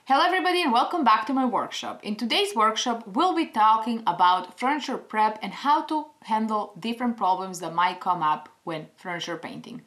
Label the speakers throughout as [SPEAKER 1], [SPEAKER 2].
[SPEAKER 1] Hello everybody and welcome back to my workshop. In today's workshop, we'll be talking about furniture prep and how to handle different problems that might come up when furniture painting.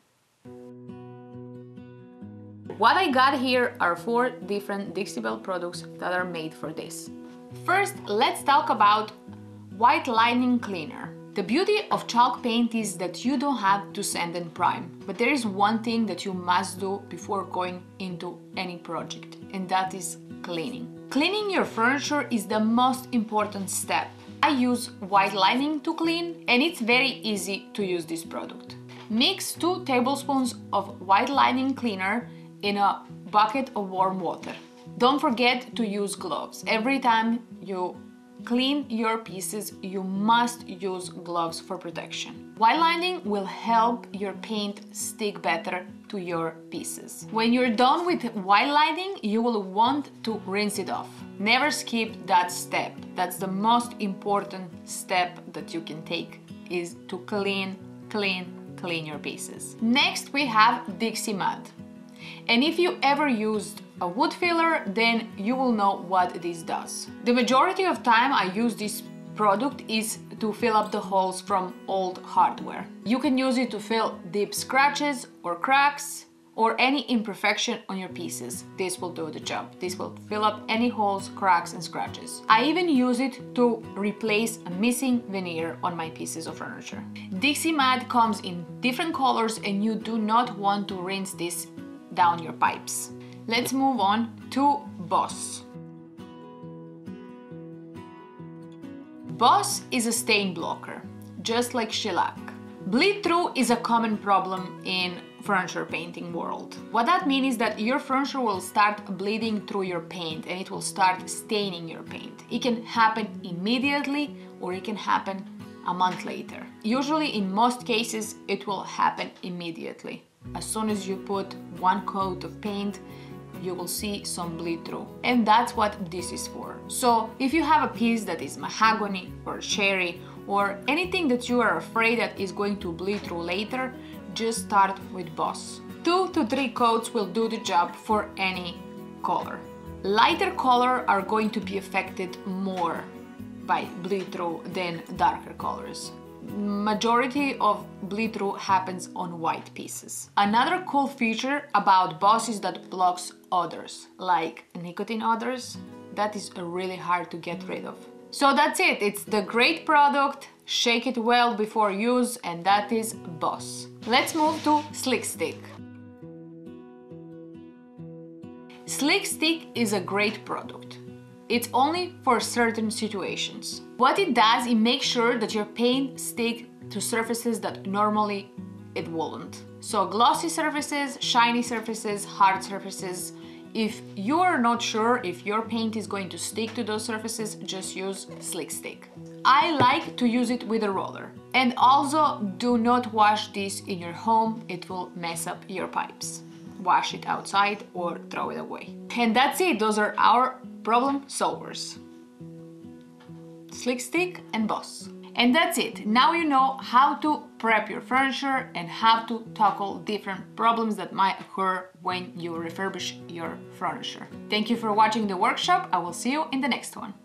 [SPEAKER 1] What I got here are 4 different Dixie Belle products that are made for this. First, let's talk about white lining cleaner. The beauty of chalk paint is that you don't have to sand and prime, but there is one thing that you must do before going into any project, and that is cleaning. Cleaning your furniture is the most important step. I use white lining to clean, and it's very easy to use this product. Mix 2 tablespoons of white lining cleaner in a bucket of warm water. Don't forget to use gloves. Every time you clean your pieces, you must use gloves for protection. White lining will help your paint stick better to your pieces. When you're done with white lining, you will want to rinse it off. Never skip that step. That's the most important step that you can take, is to clean your pieces. Next, we have Dixie Mud. And if you ever used a wood filler, then you will know what this does. The majority of time I use this product is to fill up the holes from old hardware. You can use it to fill deep scratches or cracks or any imperfection on your pieces. This will do the job. This will fill up any holes, cracks and scratches. I even use it to replace a missing veneer on my pieces of furniture. Dixie Mud comes in different colors and you do not want to rinse this down your pipes. Let's move on to Boss. Boss is a stain blocker, just like shellac. Bleed through is a common problem in furniture painting world. What that means is that your furniture will start bleeding through your paint and it will start staining your paint. It can happen immediately or it can happen a month later. Usually in most cases it will happen immediately. As soon as you put 1 coat of paint, you will see some bleed through. And that's what this is for. So if you have a piece that is mahogany or cherry or anything that you are afraid that is going to bleed through later, just start with Boss. 2 to 3 coats will do the job for any color. Lighter color are going to be affected more by bleed through than darker colors. Majority of bleed through happens on white pieces. Another cool feature about Boss is that blocks odors, like nicotine odors. That is really hard to get rid of. So that's it. It's the great product. Shake it well before use, and that is Boss. Let's move to Slick Stick. Slick Stick is a great product. It's only for certain situations. What it does, it makes sure that your paint sticks to surfaces that normally it wouldn't. So glossy surfaces, shiny surfaces, hard surfaces. If you are not sure if your paint is going to stick to those surfaces, just use Slick Stick. I like to use it with a roller. And also, do not wash this in your home, it will mess up your pipes. Wash it outside or throw it away. And that's it, those are our problem solvers. Slick Stick and Boss. And that's it. Now you know how to prep your furniture and how to tackle different problems that might occur when you refurbish your furniture. Thank you for watching the workshop. I will see you in the next one.